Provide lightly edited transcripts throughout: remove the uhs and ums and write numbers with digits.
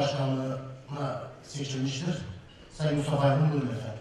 Cumhurbaşkanlığına seçilmiştir. Sayın Mustafa Aydın, buyurun efendim.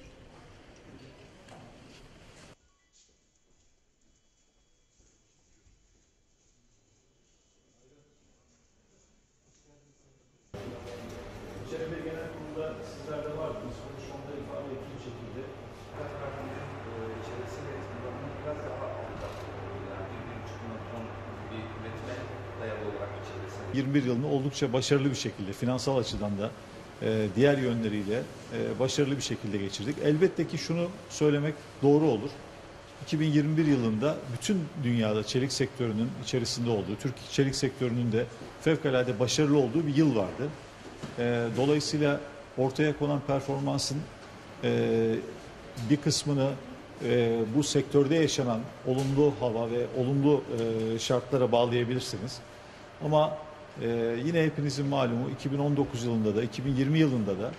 Çevre Genel Kurulu'da sizler de vardınız. Konuşmamda ifade ettiğim şekilde içerisinde kullanımı biraz daha altta. Yani 1,5 ton bir üretime dayalı olarak içerisinde. 21 yılını oldukça başarılı bir şekilde, finansal açıdan da diğer yönleriyle başarılı bir şekilde geçirdik. Elbette ki şunu söylemek doğru olur. 2021 yılında bütün dünyada çelik sektörünün içerisinde olduğu, Türk çelik sektörünün de fevkalade başarılı olduğu bir yıl vardı. Dolayısıyla ortaya konan performansın bir kısmını bu sektörde yaşanan olumlu hava ve olumlu şartlara bağlayabilirsiniz. Ama yine hepinizin malumu 2019 yılında da 2020 yılında da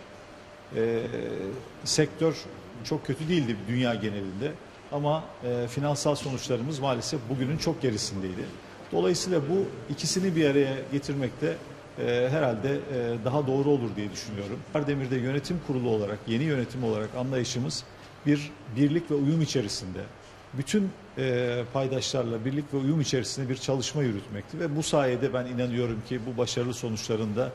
sektör çok kötü değildi dünya genelinde. Ama finansal sonuçlarımız maalesef bugünün çok gerisindeydi. Dolayısıyla bu ikisini bir araya getirmekte herhalde daha doğru olur diye düşünüyorum. Kardemir'de yönetim kurulu olarak, yeni yönetim olarak anlayışımız bir birlik ve uyum içerisinde, bütün paydaşlarla birlik ve uyum içerisinde bir çalışma yürütmekti. Ve bu sayede ben inanıyorum ki bu başarılı sonuçların da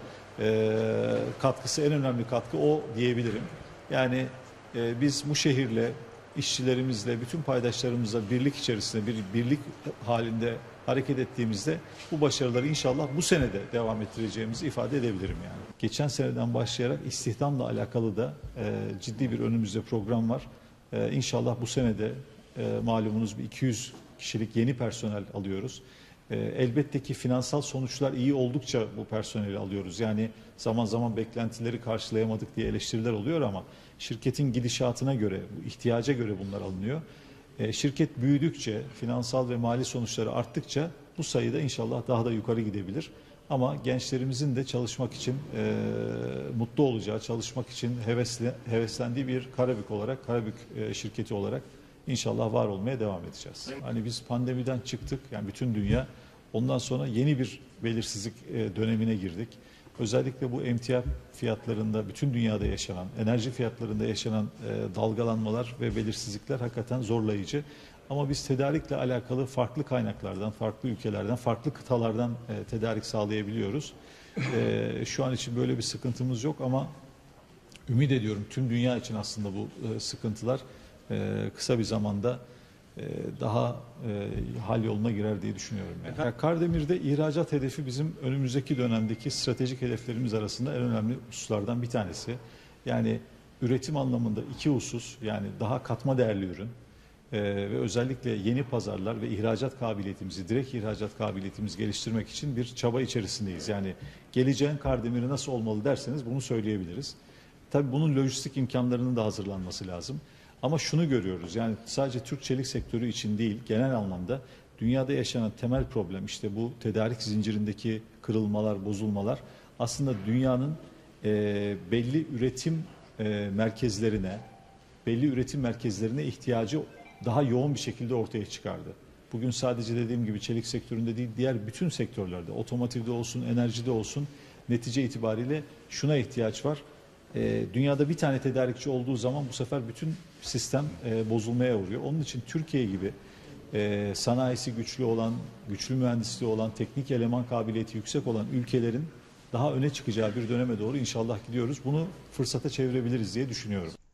katkısı, en önemli katkı o diyebilirim. Yani biz bu şehirle, işçilerimizle, bütün paydaşlarımızla birlik içerisinde, bir birlik halinde hareket ettiğimizde bu başarıları inşallah bu sene de devam ettireceğimizi ifade edebilirim yani. Geçen seneden başlayarak istihdamla alakalı da ciddi bir önümüzde program var. İnşallah bu sene de malumunuz bir 200 kişilik yeni personel alıyoruz. Elbette ki finansal sonuçlar iyi oldukça bu personeli alıyoruz. Yani zaman zaman beklentileri karşılayamadık diye eleştiriler oluyor ama şirketin gidişatına göre, bu ihtiyaca göre bunlar alınıyor. Şirket büyüdükçe, finansal ve mali sonuçları arttıkça bu sayıda inşallah daha da yukarı gidebilir. Ama gençlerimizin de çalışmak için mutlu olacağı, çalışmak için heveslendiği bir Karabük olarak, Karabük şirketi olarak İnşallah var olmaya devam edeceğiz. Hani biz pandemiden çıktık, yani bütün dünya. Ondan sonra yeni bir belirsizlik dönemine girdik. Özellikle bu emtia fiyatlarında, bütün dünyada yaşanan, enerji fiyatlarında yaşanan dalgalanmalar ve belirsizlikler hakikaten zorlayıcı. Ama biz tedarikle alakalı farklı kaynaklardan, farklı ülkelerden, farklı kıtalardan tedarik sağlayabiliyoruz. Şu an için böyle bir sıkıntımız yok ama ümit ediyorum tüm dünya için aslında bu sıkıntılar kısa bir zamanda daha hal girer diye düşünüyorum. Yani. Kardemir'de ihracat hedefi bizim önümüzdeki dönemdeki stratejik hedeflerimiz arasında en önemli hususlardan bir tanesi. Yani üretim anlamında iki husus, yani daha katma değerli ürün ve özellikle yeni pazarlar ve ihracat kabiliyetimizi, direkt ihracat kabiliyetimizi geliştirmek için bir çaba içerisindeyiz. Yani geleceğin Kardemir'i nasıl olmalı derseniz bunu söyleyebiliriz. Tabii bunun lojistik imkanlarının da hazırlanması lazım. Ama şunu görüyoruz, yani sadece Türk çelik sektörü için değil, genel anlamda dünyada yaşanan temel problem işte bu tedarik zincirindeki kırılmalar, bozulmalar aslında dünyanın belli üretim merkezlerine ihtiyacı daha yoğun bir şekilde ortaya çıkardı. Bugün sadece dediğim gibi çelik sektöründe değil, diğer bütün sektörlerde, otomotivde olsun, enerjide olsun, netice itibariyle şuna ihtiyaç var. Dünyada bir tane tedarikçi olduğu zaman bu sefer bütün sistem bozulmaya uğruyor. Onun için Türkiye gibi sanayisi güçlü olan, güçlü mühendisliği olan, teknik eleman kabiliyeti yüksek olan ülkelerin daha öne çıkacağı bir döneme doğru inşallah gidiyoruz. Bunu fırsata çevirebiliriz diye düşünüyorum.